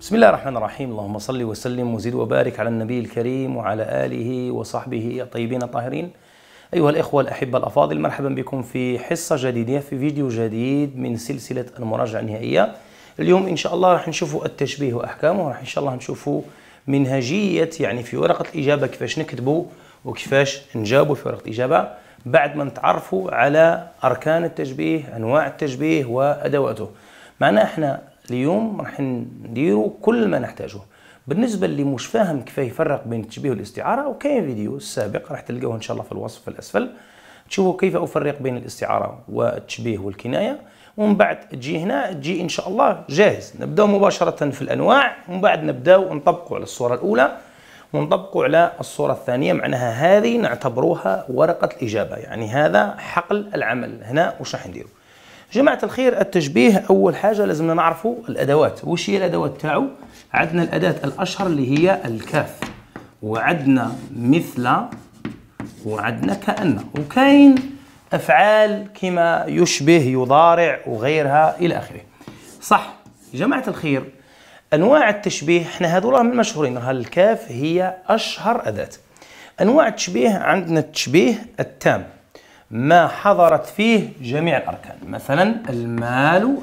بسم الله الرحمن الرحيم. اللهم صل وسلم وزد وبارك على النبي الكريم وعلى آله وصحبه الطيبين الطاهرين. أيها الإخوة الأحبة الأفاضل، مرحبا بكم في حصة جديدة، في فيديو جديد من سلسلة المراجعة النهائية. اليوم إن شاء الله راح نشوفوا التشبيه وأحكامه، راح إن شاء الله نشوفوا منهجية في ورقة الإجابة كيفاش نكتبوا وكيفاش نجاوبوا في ورقة الإجابة بعد ما نتعرفوا على أركان التشبيه، أنواع التشبيه وأدواته. معنا إحنا اليوم راح نديروا كل ما نحتاجه. بالنسبة اللي مش فاهم كيف يفرق بين التشبيه والاستعارة، وكاين فيديو سابق راح تلقوه إن شاء الله في الوصف الأسفل تشوفوا كيف أفرق بين الاستعارة والتشبيه والكناية، ومن بعد تجي هنا تجي إن شاء الله جاهز. نبدأ مباشرة في الأنواع، ومن بعد نبدأ نطبقوا على الصورة الأولى ونطبقوا على الصورة الثانية. معناها هذه نعتبروها ورقة الإجابة، يعني هذا حقل العمل. هنا وش راح نديروا جماعة الخير؟ التشبيه أول حاجة لازمنا نعرفوا الأدوات. وش هي الأدوات تاعو؟ عندنا الأداة الأشهر اللي هي الكاف، وعندنا مثل، وعندنا كأن، وكاين أفعال كما يشبه، يضارع، وغيرها إلى آخره. صح جماعة الخير، أنواع التشبيه احنا هذولا من المشهورين. الكاف هي أشهر أداة. أنواع التشبيه عندنا التشبيه التام، ما حضرت فيه جميع الأركان. مثلا المال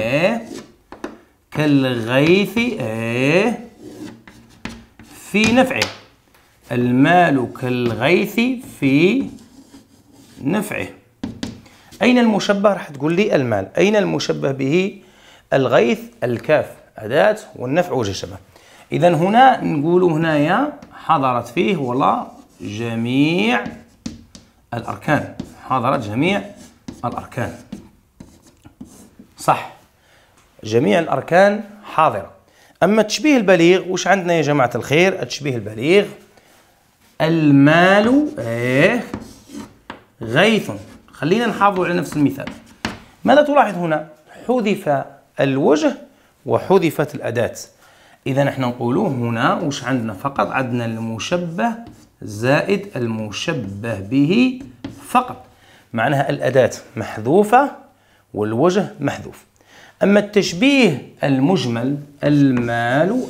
كالغيث في نفعه. المال كالغيث في نفعه. أين المشبه؟ راح تقول لي المال. أين المشبه به؟ الغيث الكاف أداة، والنفع وجه الشبه. إذا هنا نقول هنايا حضرت فيه والله جميع الأركان، حضرت جميع الأركان. صح، جميع الأركان حاضرة. أما التشبيه البليغ وش عندنا يا جماعة الخير؟ التشبيه البليغ المال غيث. خلينا نحافظ على نفس المثال. ماذا تلاحظ هنا؟ حذف الوجه وحذفت الأداة. إذا احنا نقولوا هنا وش عندنا؟ فقط عندنا المشبه زائد المشبه به فقط. معناها الأداة محذوفة والوجه محذوف. أما التشبيه المجمل المال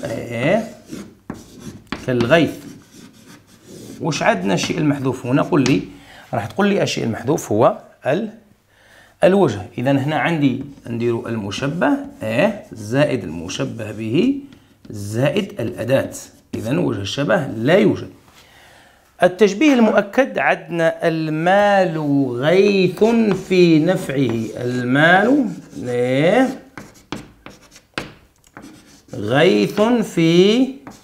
كالغيث، وش عندنا الشيء المحذوف هنا؟ قل لي، راح تقول لي الشيء المحذوف هو الوجه. إذا هنا عندي نديروا المشبه زائد المشبه به زائد الأداة. إذا وجه الشبه لا يوجد. التشبيه المؤكد عندنا المال غيث في نفعه. المال غيث في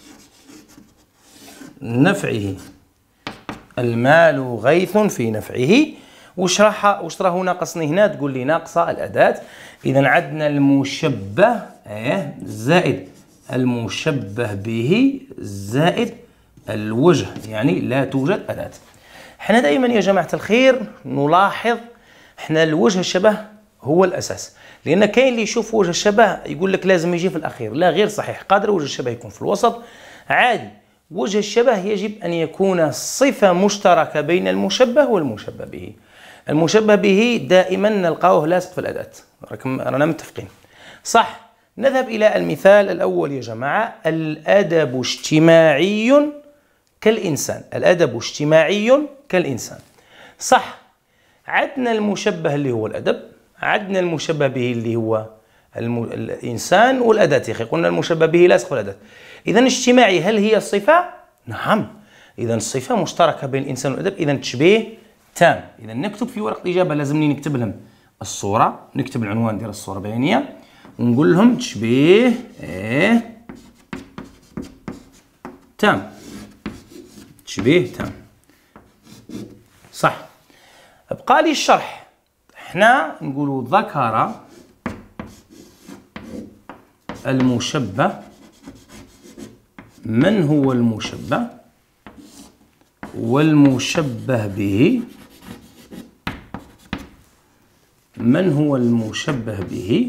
نفعه. المال غيث في نفعه. وش راه ناقصني هنا؟ تقول لي ناقصة الأداة. إذا عندنا المشبه زائد المشبه به زائد الوجه، يعني لا توجد أداة. احنا دائما يا جماعة الخير نلاحظ احنا الوجه الشبه هو الأساس، لأن كاين اللي يشوف وجه الشبه يقول لك لازم يجي في الأخير. لا، غير صحيح. قادر وجه الشبه يكون في الوسط عادي. وجه الشبه يجب أن يكون صفة مشتركة بين المشبه والمشبه به. المشبه به دائما نلقاوه لاصق في الأداة، رانا متفقين. صح. نذهب إلى المثال الأول يا جماعة. الأدب اجتماعي كالإنسان. الأدب اجتماعي كالإنسان. صح. عندنا المشبه اللي هو الأدب، عندنا المشبه به اللي هو الإنسان والأداة. يا أخي قلنا المشبه به لاصق في الأداة. إذا اجتماعي هل هي الصفة؟ نعم. إذا الصفة مشتركة بين الإنسان والأدب. إذا تشبيه تام. إذا نكتب في ورقة الإجابة لازمني نكتب لهم الصورة، نكتب العنوان ديال الصورة بيانية، ونقول لهم تشبيه تام. تشبيه تام. صح. بقى لي الشرح. احنا نقولوا ذكر المشبه. من هو المشبه؟ والمشبه به. من هو المشبه به؟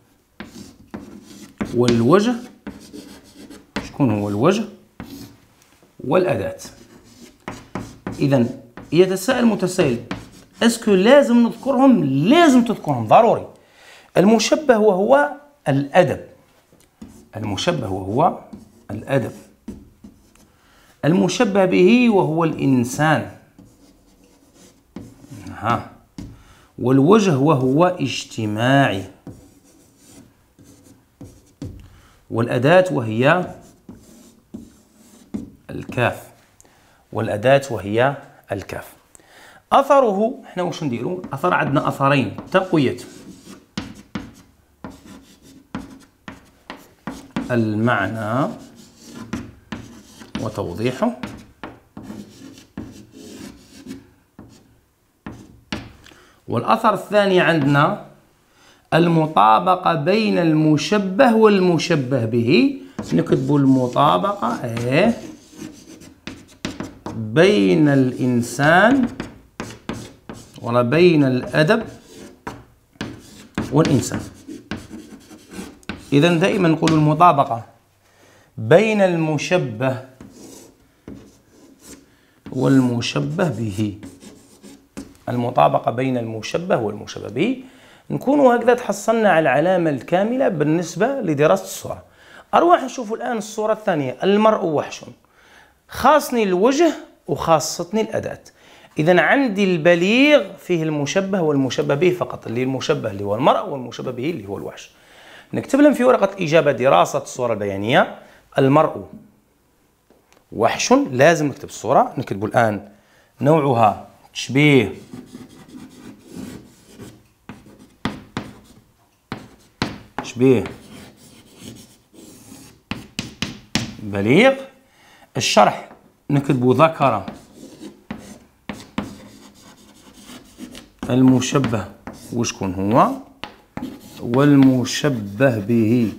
والوجه. شكون هو الوجه؟ والأداة. إذا يتساءل متسائل، اسكو لازم نذكرهم؟ لازم تذكرهم ضروري. المشبه وهو الأدب، المشبه وهو الأدب، المشبه به وهو الإنسان، والوجه وهو اجتماعي، والأداة وهي الكاف، والأداة وهي الكاف. أثره احنا واش نديرو؟ أثر عندنا أثرين: تقوية المعنى وتوضيحه، والأثر الثاني عندنا المطابقة بين المشبه والمشبه به. نكتبوا المطابقة بين الإنسان ولا بين الأدب والإنسان. إذن دائما نقول المطابقة بين المشبه والمشبه به، المطابقة بين المشبه والمشبه به. نكونوا هكذا تحصلنا على العلامة الكاملة بالنسبة لدراسة الصورة. أروح نشوفوا الآن الصورة الثانية: المرء وحش. خاصني الوجه وخاصتني الأداة. إذا عندي البليغ فيه المشبه والمشبه به فقط، اللي المشبه اللي هو المرء والمشبه به اللي هو الوحش. نكتب لهم في ورقة الإجابة دراسة الصورة البيانية: المرء وحش. لازم نكتب الصورة. نكتب الآن نوعها تشبيه بليغ. الشرح نكتب ذكر المشبه وشكون هو، والمشبه به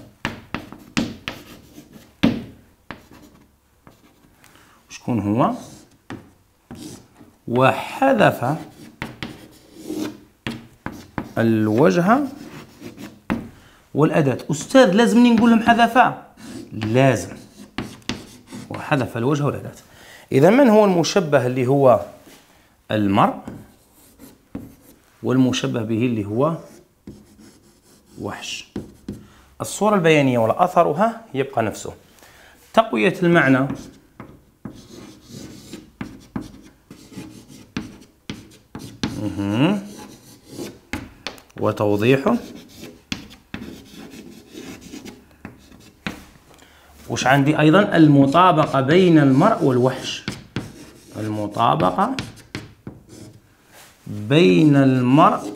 شكون هو، وحذف الوجه والأداة. أستاذ لازمني نقول لهم حذف؟ لازم. وحذف الوجه والأداة. إذا من هو المشبه اللي هو المرء، والمشبه به اللي هو وحش. الصورة البيانية ولا أثرها يبقى نفسه: تقوية المعنى وتوضيحه. وش عندي أيضا؟ المطابقة بين المرء والوحش، المطابقة بين المرء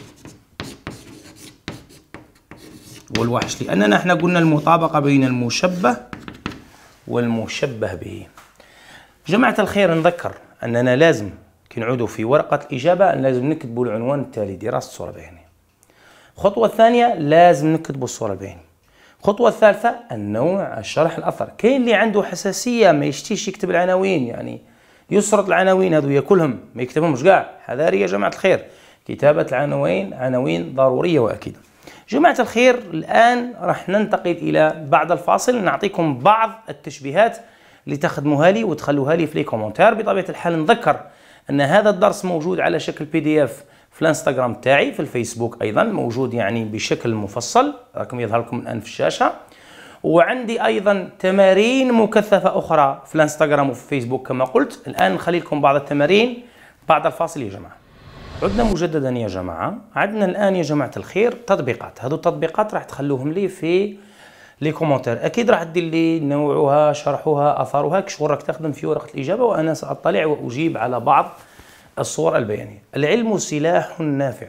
والوحش، لأننا احنا قلنا المطابقة بين المشبه والمشبه به. جماعة الخير، نذكر أننا لازم كي نعودوا في ورقة الإجابة لازم نكتبوا العنوان التالي: دراسة الصورة البيانية. الخطوة الثانية لازم نكتبوا الصورة البيانية. الخطوة الثالثة النوع، الشرح، الأثر. كاين اللي عنده حساسية ما يشتيش يكتب العناوين، يعني يسرط العناوين هذو كلهم ما يكتبهمش كاع. حذاري يا جماعة الخير، كتابة العناوين عناوين ضرورية وأكيدة. جماعة الخير، الآن راح ننتقل إلى بعد الفاصل نعطيكم بعض التشبيهات اللي تخدموها لي وتخلوها لي في لي كومنتار. بطبيعة الحال نذكر أن هذا الدرس موجود على شكل PDF في الانستغرام تاعي، في الفيسبوك أيضا موجود يعني بشكل مفصل، راكم يظهر لكم الآن في الشاشة. وعندي أيضا تمارين مكثفة أخرى في الانستغرام وفي الفيسبوك كما قلت. الآن نخلي لكم بعض التمارين بعد الفاصل يا جماعة. عدنا مجددا يا جماعة. عندنا الآن يا جماعة الخير تطبيقات. هذو التطبيقات راح تخلوهم لي في لي كومنتار. أكيد راح تدير لي نوعها، شرحها، أثرها، كشغل راك تخدم في ورقة الإجابة، وأنا سأطلع وأجيب على بعض الصور البيانية. العلم سلاح نافع.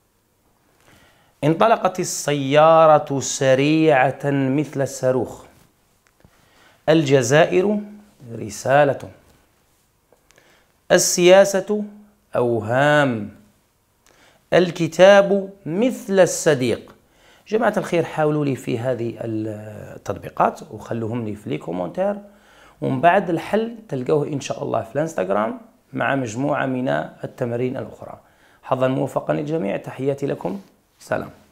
انطلقت السيارة سريعة مثل الصاروخ. الجزائر رسالة. السياسة أوهام. الكتاب مثل الصديق. جماعة الخير، حاولوا لي في هذه التطبيقات وخلوهم لي في لي كومنتار، ومن بعد الحل تلقوه إن شاء الله في الانستغرام مع مجموعة من التمارين الأخرى. حظا موفقا للجميع. تحياتي لكم. سلام.